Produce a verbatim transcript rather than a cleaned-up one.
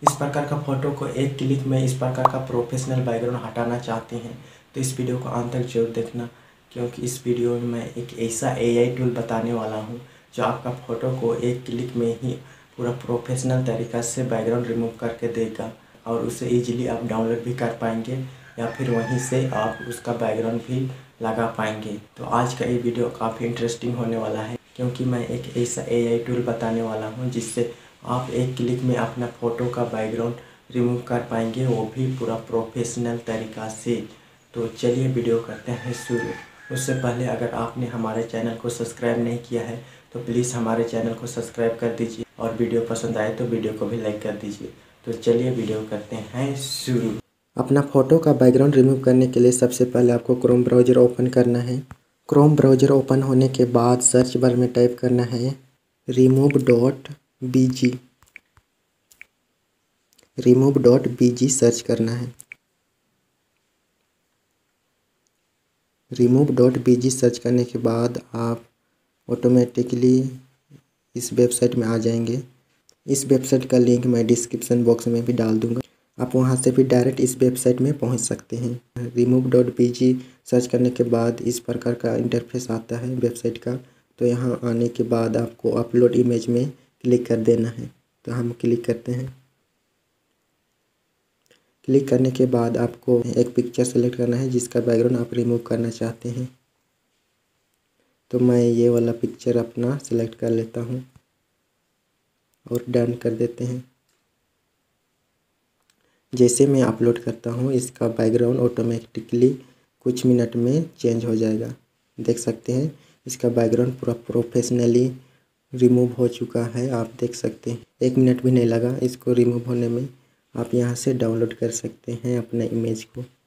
इस प्रकार का फ़ोटो को एक क्लिक में इस प्रकार का प्रोफेशनल बैकग्राउंड हटाना चाहते हैं तो इस वीडियो को अंत तक जरूर देखना, क्योंकि इस वीडियो में मैं एक ऐसा एआई टूल बताने वाला हूं जो आपका फ़ोटो को एक क्लिक में ही पूरा प्रोफेशनल तरीक़ा से बैकग्राउंड रिमूव करके देगा और उसे ईजिली आप डाउनलोड भी कर पाएंगे या फिर वहीं से आप उसका बैकग्राउंड भी लगा पाएंगे। तो आज का ये वीडियो काफ़ी इंटरेस्टिंग होने वाला है, क्योंकि मैं एक ऐसा एआई टूल बताने वाला हूं जिससे आप एक क्लिक में अपना फ़ोटो का बैकग्राउंड रिमूव कर पाएंगे, वो भी पूरा प्रोफेशनल तरीक़ा से। तो चलिए वीडियो करते हैं शुरू। उससे पहले अगर आपने हमारे चैनल को सब्सक्राइब नहीं किया है तो प्लीज़ हमारे चैनल को सब्सक्राइब कर दीजिए और वीडियो पसंद आए तो वीडियो को भी लाइक कर दीजिए। तो चलिए वीडियो करते हैं शुरू। अपना फ़ोटो का बैकग्राउंड रिमूव करने के लिए सबसे पहले आपको क्रोम ब्राउज़र ओपन करना है। क्रोम ब्राउज़र ओपन होने के बाद सर्च बार में टाइप करना है remove dot B G remove dot B G search करना है। Remove dot B G search करने के बाद आप ऑटोमेटिकली इस वेबसाइट में आ जाएंगे। इस वेबसाइट का लिंक मैं डिस्क्रिप्शन बॉक्स में भी डाल दूंगा, आप वहां से भी डायरेक्ट इस वेबसाइट में पहुंच सकते हैं। Remove dot B G search करने के बाद इस प्रकार का इंटरफेस आता है वेबसाइट का। तो यहाँ आने के बाद आपको अपलोड इमेज में क्लिक कर देना है। तो हम क्लिक करते हैं। क्लिक करने के बाद आपको एक पिक्चर सेलेक्ट करना है जिसका बैकग्राउंड आप रिमूव करना चाहते हैं। तो मैं ये वाला पिक्चर अपना सेलेक्ट कर लेता हूँ और डन कर देते हैं। जैसे मैं अपलोड करता हूँ इसका बैकग्राउंड ऑटोमेटिकली कुछ मिनट में चेंज हो जाएगा। देख सकते हैं इसका बैकग्राउंड पूरा प्रोफेशनली रिमूव हो चुका है। आप देख सकते हैं एक मिनट भी नहीं लगा इसको रिमूव होने में। आप यहाँ से डाउनलोड कर सकते हैं अपने इमेज को।